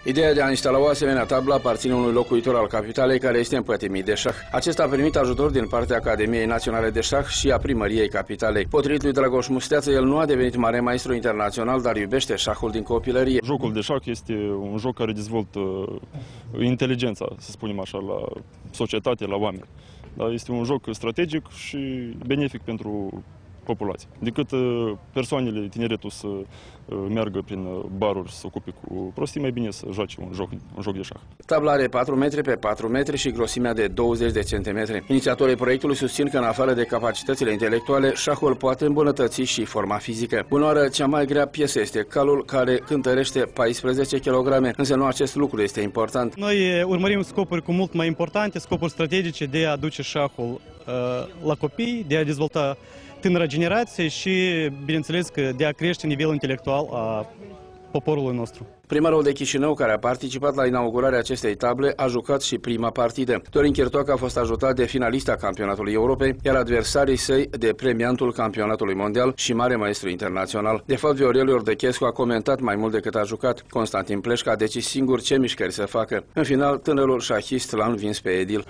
Ideea de a instala o asemenea tablă aparține unui locuitor al capitalei care este împătimit de șah. Acesta a primit ajutor din partea Academiei Naționale de Șah și a primăriei capitalei. Potrivit lui Dragoș Musteață, el nu a devenit mare maestru internațional, dar iubește șahul din copilărie. Jocul de șah este un joc care dezvoltă inteligența, să spunem așa, la societate, la oameni. Dar este un joc strategic și benefic pentru populație. Decât persoanele, tineretul să meargă prin baruri, să se ocupe cu prostii, mai bine să joace un joc de șah. Tabla are 4 metri pe 4 metri și grosimea de 20 de centimetri. Inițiatorii proiectului susțin că, în afară de capacitățile intelectuale, șahul poate îmbunătăți și forma fizică. Bunoară, cea mai grea piesă este calul, care cântărește 14 kg, însă nu acest lucru este important. Noi urmărim scopuri cu mult mai importante, scopuri strategice de a aduce șahul la copii, de a dezvolta tânăra generație și, bineînțeles, că de a crește nivelul intelectual a poporului nostru. Primarul de Chișinău, care a participat la inaugurarea acestei table, a jucat și prima partidă. Dorin Chirtoac a fost ajutat de finalista campionatului Europei, iar adversarii săi de premiantul campionatului mondial și mare maestru internațional. De fapt, Viorel Ordechescu a comentat mai mult decât a jucat. Constantin Pleșca a decis singur ce mișcări să facă. În final, tânărul șahist l-a învins pe Edil.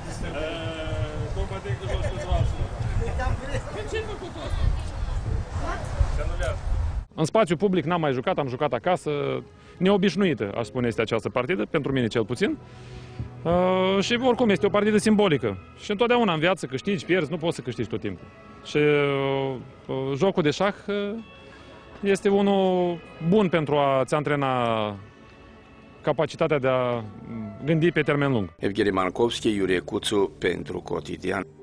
În spațiu public n-am mai jucat, am jucat acasă. Neobișnuită, aș spune, este această partidă, pentru mine cel puțin. Și oricum este o partidă simbolică. Și întotdeauna în viață câștigi, pierzi, nu poți să câștigi tot timpul. Și jocul de șah este unul bun pentru a-ți antrena capacitatea de a gândi pe termen lung. Evgeni Mankovski, Iurie Cuțu, pentru Cotidian.